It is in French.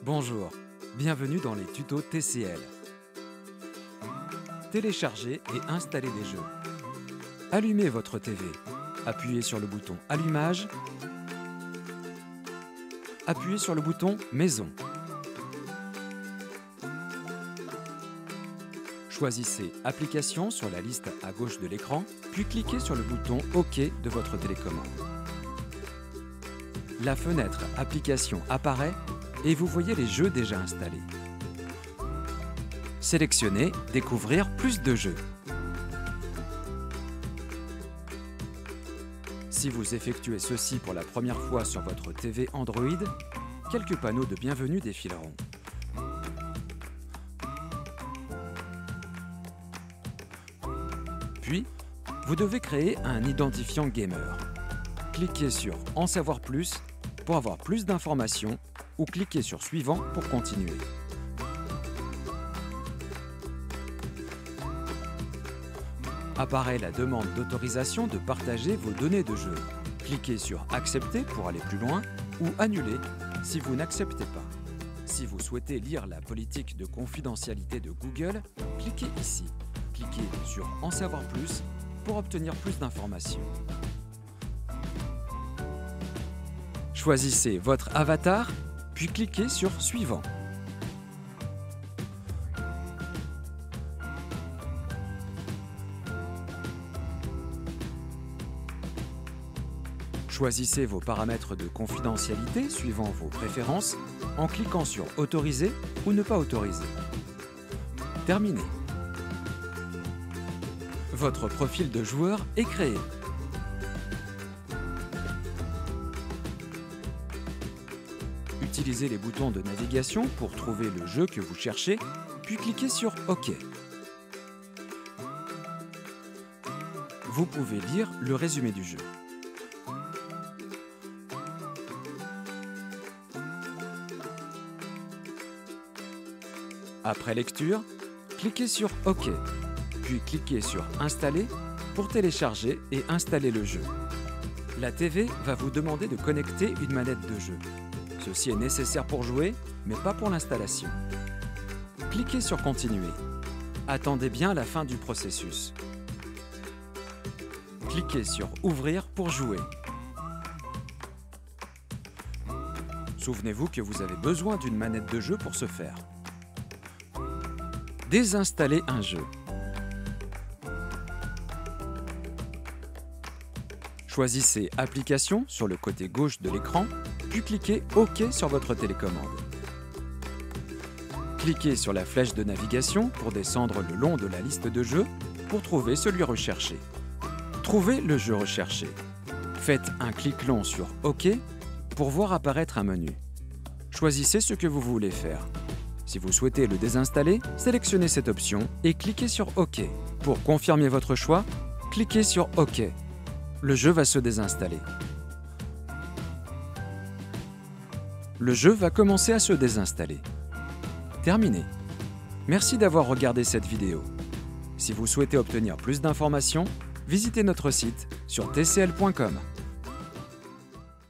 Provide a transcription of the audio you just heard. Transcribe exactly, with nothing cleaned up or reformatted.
Bonjour, bienvenue dans les tutos T C L. Télécharger et installer des jeux. Allumez votre T V. Appuyez sur le bouton Allumage. Appuyez sur le bouton Maison. Choisissez Applications sur la liste à gauche de l'écran, puis cliquez sur le bouton OK de votre télécommande. La fenêtre Applications apparaît et vous voyez les jeux déjà installés. Sélectionnez Découvrir plus de jeux. Si vous effectuez ceci pour la première fois sur votre T V Android, quelques panneaux de bienvenue défileront. Puis, vous devez créer un identifiant gamer. Cliquez sur En savoir plus pour avoir plus d'informations ou cliquez sur Suivant pour continuer. Apparaît la demande d'autorisation de partager vos données de jeu. Cliquez sur Accepter pour aller plus loin ou Annuler si vous n'acceptez pas. Si vous souhaitez lire la politique de confidentialité de Google, cliquez ici. Cliquez sur En savoir plus pour obtenir plus d'informations. Choisissez votre avatar, puis cliquez sur Suivant. Choisissez vos paramètres de confidentialité suivant vos préférences en cliquant sur Autoriser ou ne pas autoriser. Terminé. Votre profil de joueur est créé. Utilisez les boutons de navigation pour trouver le jeu que vous cherchez, puis cliquez sur OK. Vous pouvez lire le résumé du jeu. Après lecture, cliquez sur OK, puis cliquez sur Installer pour télécharger et installer le jeu. La T V va vous demander de connecter une manette de jeu. Ceci est nécessaire pour jouer, mais pas pour l'installation. Cliquez sur Continuer. Attendez bien la fin du processus. Cliquez sur Ouvrir pour jouer. Souvenez-vous que vous avez besoin d'une manette de jeu pour ce faire. Désinstaller un jeu. Choisissez Applications sur le côté gauche de l'écran, puis cliquez OK sur votre télécommande. Cliquez sur la flèche de navigation pour descendre le long de la liste de jeux pour trouver celui recherché. Trouvez le jeu recherché. Faites un clic long sur OK pour voir apparaître un menu. Choisissez ce que vous voulez faire. Si vous souhaitez le désinstaller, sélectionnez cette option et cliquez sur OK. Pour confirmer votre choix, cliquez sur OK. Le jeu va se désinstaller. Le jeu va commencer à se désinstaller. Terminé. Merci d'avoir regardé cette vidéo. Si vous souhaitez obtenir plus d'informations, visitez notre site sur T C L point com.